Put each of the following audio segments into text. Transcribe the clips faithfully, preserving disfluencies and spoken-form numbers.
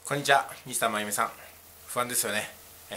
こんにちは、ミスターまゆみさん。不安ですよね。はい、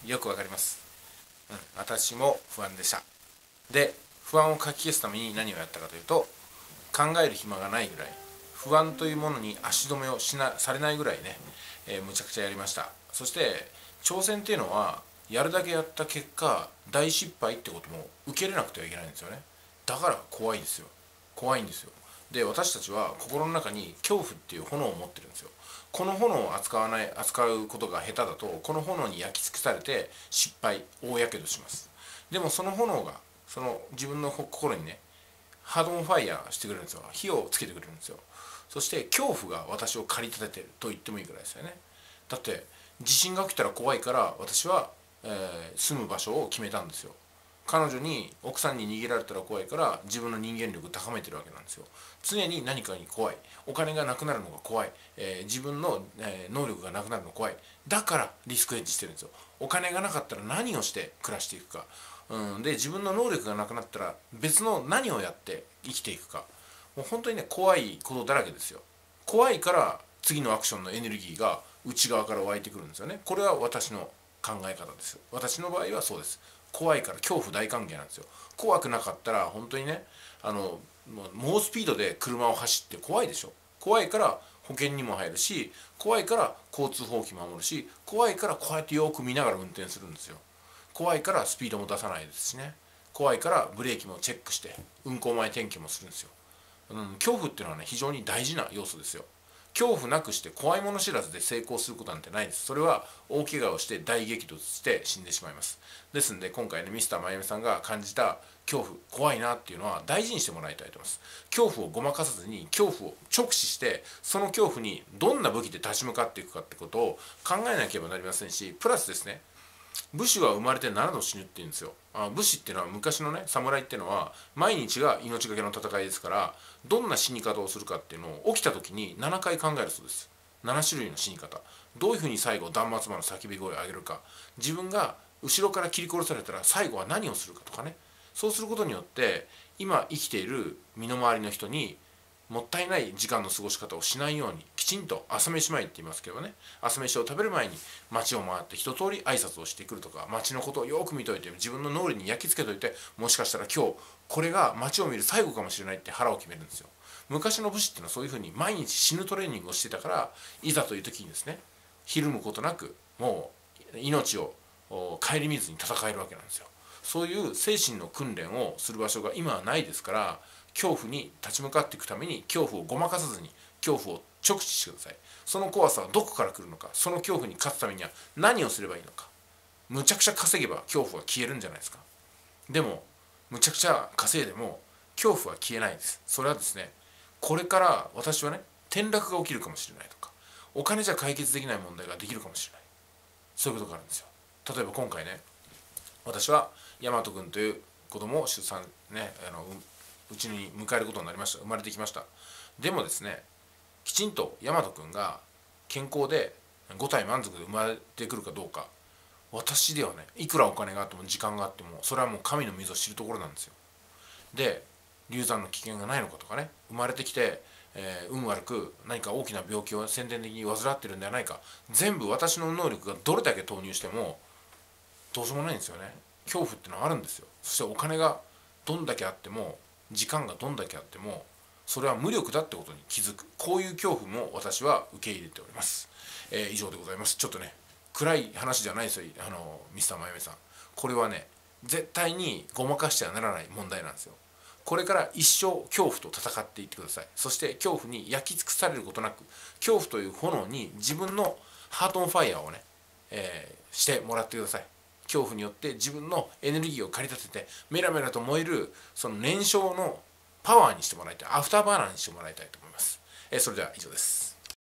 よくわかります。うん、私も不安でした。で、不安をかき消すために何をやったかというと、考える暇がないぐらい、不安というものに足止めをしなされないぐらいね、えーむちゃくちゃやりました。そして、挑戦っていうのは、やるだけやった結果、大失敗ってことも受け入れなくてはいけないんですよね。だから怖いですよ。怖いんですよ。で、私たちは心の中に恐怖っていう炎を持ってるんですよ。この炎を扱わない扱うことが下手だと、この炎に焼き尽くされて失敗、大やけどします。でもその炎がその自分の心にね、ハードオンファイヤーしてくれるんですよ。火をつけてくれるんですよ。そして恐怖が私を駆り立ててると言ってもいいくらいですよね。だって地震が起きたら怖いから、私は、えー住む場所を決めたんですよ。彼女に奥さんに逃げられたら怖いから、自分の人間力高めてるわけなんですよ。常に何かに怖い、お金がなくなるのが怖い、えー自分の、えー能力がなくなるのが怖い。だからリスクヘッジしてるんですよ。お金がなかったら何をして暮らしていくか、うん、で自分の能力がなくなったら別の何をやって生きていくか。もう本当にね、怖いことだらけですよ。怖いから次のアクションのエネルギーが内側から湧いてくるんですよね。これは私の考え方です。私の場合はそうです。怖いから恐怖大歓迎なんですよ。怖くなかったら本当にね、あのもう猛スピードで車を走って怖いでしょ。怖いから保険にも入るし、怖いから交通法規守るし、怖いからこうやってよく見ながら運転するんですよ。怖いからスピードも出さないですしね。怖いからブレーキもチェックして運行前点検もするんですよ。うん、恐怖っていうのはね、非常に大事な要素ですよ。恐怖なくして怖いもの知らずで成功することなんてないです。それは大怪我をして大激突して死んでしまいます。ですんで今回ね、ミスターまゆみさんが感じた恐怖、怖いなっていうのは大事にしてもらいたいと思います。恐怖をごまかさずに恐怖を直視して、その恐怖にどんな武器で立ち向かっていくかってことを考えなければなりませんし、プラスですね、武士は生まれてななど死ぬって言うんですよ。あ、武士っていうのは、昔のね侍っていうのは毎日が命がけの戦いですから、どんな死に方をするかっていうのを起きた時にななかい考えるそうです。なな種類の死に方、どういうふうに最後断末魔の叫び声を上げるか、自分が後ろから切り殺されたら最後は何をするかとかね。そうすることによって今生きている身の回りの人にもったいない時間の過ごし方をしないように、きちんと朝飯前って言いますけどね、朝飯を食べる前に街を回って一通り挨拶をしてくるとか、街のことをよく見といて自分の脳裏に焼き付けといて、もしかしたら今日これが街を見る最後かもしれないって腹を決めるんですよ。昔の武士っていうのはそういうふうに毎日死ぬトレーニングをしてたから、いざという時にですね、ひるむことなくもう命を顧みずに戦えるわけなんですよ。そういう精神の訓練をする場所が今はないですから、恐怖に立ち向かっていくために恐怖をごまかさずに恐怖を直視してください。その怖さはどこから来るのか、その恐怖に勝つためには何をすればいいのか。むちゃくちゃ稼げば恐怖は消えるんじゃないですか。でもむちゃくちゃ稼いでも恐怖は消えないんです。それはですね、これから私はね、転落が起きるかもしれないとか、お金じゃ解決できない問題ができるかもしれない、そういうことがあるんですよ。例えば今回ね、私は大和君という子供を出産ね、あのうちに迎えることになりました。生まれてきました。でもですね、きちんと大和君が健康でご体満足で生まれてくるかどうか、私ではね、いくらお金があっても時間があっても、それはもう神の水を知るところなんですよ。で、流産の危険がないのかとかね、生まれてきて、えー運悪く何か大きな病気を先天的に患ってるんではないか、全部私の能力がどれだけ投入してもどうしようもないんですよね。恐怖ってのはあるんですよ。そしてお金がどんだけあっても、時間がどんだけあっても、それは無力だってことに気づく、こういう恐怖も私は受け入れております。えー以上でございます。ちょっとね、暗い話じゃないですよ、あのミスターまゆみさん。これはね、絶対にごまかしてはならない問題なんですよ。これから一生恐怖と戦っていってください。そして恐怖に焼き尽くされることなく、恐怖という炎に自分のハートオンファイヤーをね、えーしてもらってください。恐怖によって自分のエネルギーを駆り立ててメラメラと燃える、その燃焼のパワーにしてもらいたい、アフターバーナーにしてもらいたいと思います。えーそれでは以上です。